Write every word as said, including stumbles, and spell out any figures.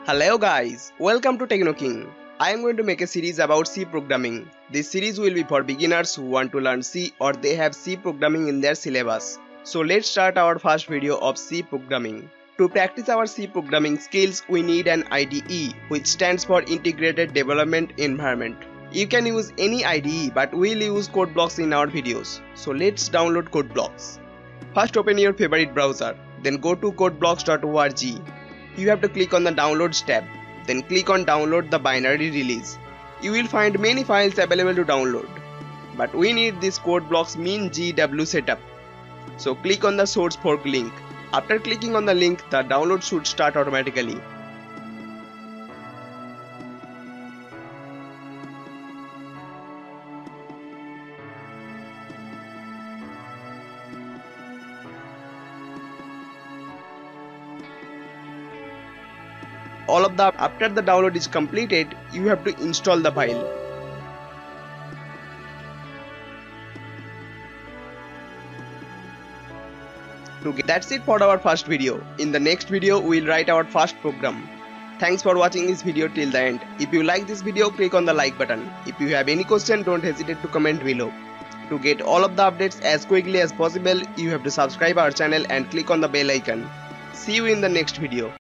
Hello guys, welcome to Techno King. I am going to make a series about C programming. This series will be for beginners who want to learn C or they have C programming in their syllabus. So let's start our first video of C programming. To practice our C programming skills, we need an I D E, which stands for Integrated Development Environment. You can use any I D E, but we'll use code blocks in our videos. So let's download code blocks. First open your favorite browser, then go to codeblocks dot org. You have to click on the Downloads tab, then click on Download the binary release. You will find many files available to download, but we need this code blocks min G W setup. So click on the source fork link. After clicking on the link, the download should start automatically. All of the after the download is completed, you have to install the file. Okay, that's it for our first video. In the next video, we will write our first program. Thanks for watching this video till the end. If you like this video, click on the like button. If you have any question, don't hesitate to comment below. To get all of the updates as quickly as possible, you have to subscribe our channel and click on the bell icon. See you in the next video.